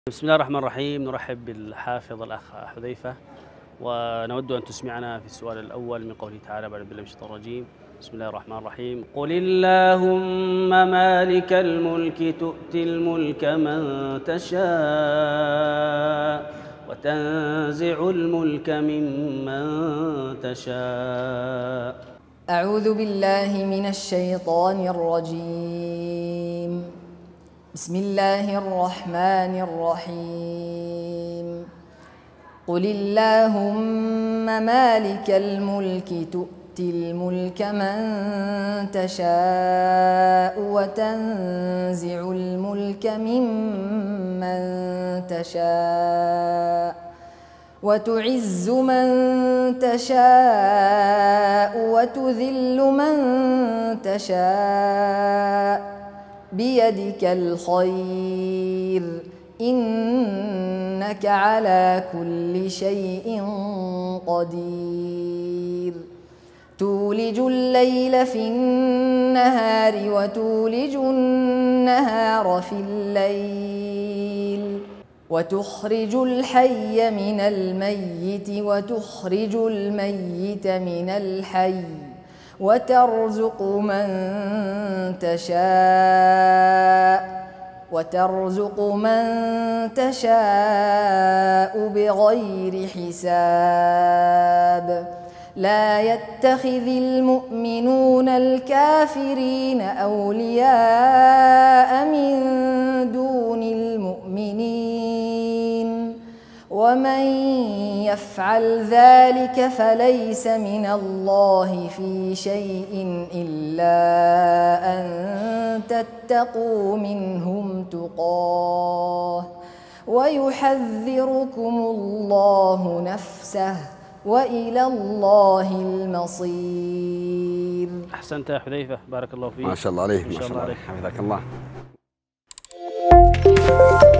بسم الله الرحمن الرحيم. نرحب بالحافظ الأخ حذيفة، ونود أن تسمعنا في السؤال الأول من قوله تعالى بعد بالله من الشيطان الرجيم. بسم الله الرحمن الرحيم. قل اللهم مالك الملك تؤتي الملك من تشاء وتنزع الملك ممن تشاء. أعوذ بالله من الشيطان الرجيم. بسم الله الرحمن الرحيم. قل اللهم مالك الملك تؤتي الملك من تشاء وتنزع الملك ممن تشاء وتعز من تشاء وتذل من تشاء بيدك الخير إنك على كل شيء قدير. تولج الليل في النهار وتولج النهار في الليل وتخرج الحي من الميت وتخرج الميت من الحي وترزق من تشاء بغير حساب. لا يتخذ المؤمنون الكافرين أولياء من دون المؤمنين ومن يفعل ذلك فليس من الله في شيء إلا أن تتقوا منهم تقاه ويحذركم الله نفسه وإلى الله المصير. أحسنت يا حذيفة، بارك الله فيك. ما شاء الله عليك، ما شاء الله عليك، حفظك الله.